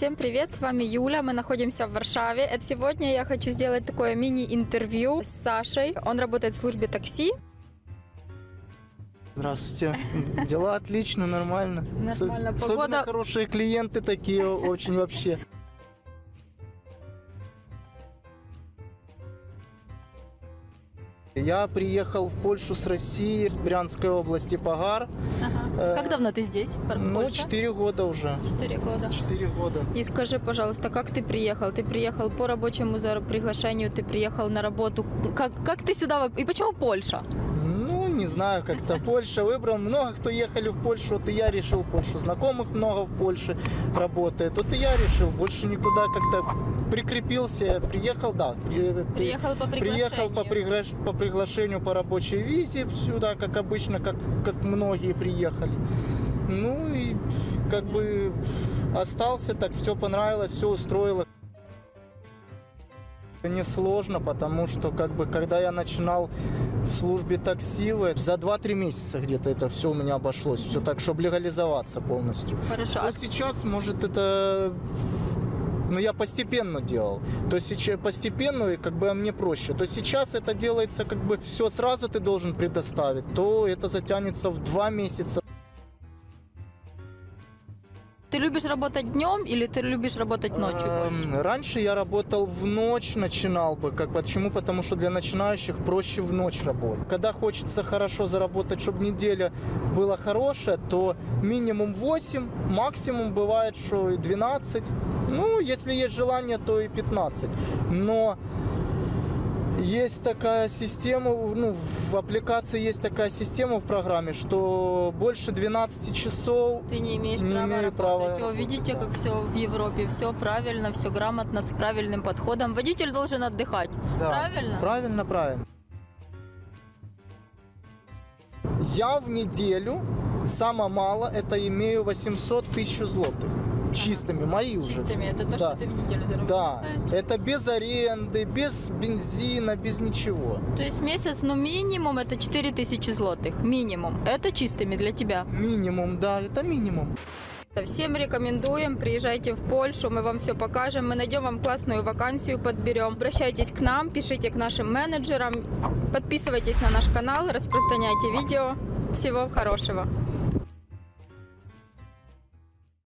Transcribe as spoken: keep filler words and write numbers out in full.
Всем привет, с вами Юля, мы находимся в Варшаве. Сегодня я хочу сделать такое мини-интервью с Сашей. Он работает в службе такси. Здравствуйте. Дела отлично, нормально. Нормально. Особенно Погода... хорошие клиенты такие, очень вообще. Я приехал в Польшу с России, в Брянской области, Погар. Ага. Как давно ты здесь, в Ну, Польше? четыре года уже. Четыре года. Четыре года. И скажи, пожалуйста, как ты приехал? Ты приехал по рабочему за приглашению, ты приехал на работу. Как, как ты сюда... И почему Польша? Ну, не знаю, как-то Польша выбрал. Много кто ехали в Польшу, вот и я решил Польшу. Знакомых много в Польше работает. Вот и я решил, больше никуда как-то прикрепился. Приехал, да. При, Приехал по приглашению. Приехал по, пригла... по приглашению по рабочей визе сюда, как обычно, как, как многие приехали. Ну и как бы остался, так все понравилось, все устроило. Несложно, потому что как бы когда я начинал в службе такси, за два-три месяца где-то это все у меня обошлось, все так, чтобы легализоваться полностью. Хорошо. А сейчас, может, это... Ну, я постепенно делал. То сейчас постепенно, и как бы мне проще. То сейчас это делается, как бы все сразу ты должен предоставить, то это затянется в два месяца. Ты любишь работать днем или ты любишь работать ночью больше? Раньше я работал в ночь, начинал бы. Как, почему? Потому что для начинающих проще в ночь работать. Когда хочется хорошо заработать, чтобы неделя была хорошая, то минимум восемь, максимум бывает, что и двенадцать. Ну, если есть желание, то и пятнадцать. Но есть такая система, ну, в аппликации есть такая система в программе, что больше двенадцати часов ты не имеешь не права имею работать. права. О, видите, как все в Европе, все правильно, все грамотно, с правильным подходом. Водитель должен отдыхать. Да. Правильно? Правильно, правильно. Я в неделю, самое мало, это имею восемьсот тысяч злотых. Чистыми, мои уже. Чистыми, это то, да. что ты в неделю заработал. Да, это без аренды, без бензина, без ничего. То есть месяц, ну минимум это четыре тысячи злотых, минимум. Это чистыми для тебя? Минимум, да, это минимум. Всем рекомендуем, приезжайте в Польшу, мы вам все покажем, мы найдем вам классную вакансию, подберем. Обращайтесь к нам, пишите к нашим менеджерам, подписывайтесь на наш канал, распространяйте видео. Всего хорошего!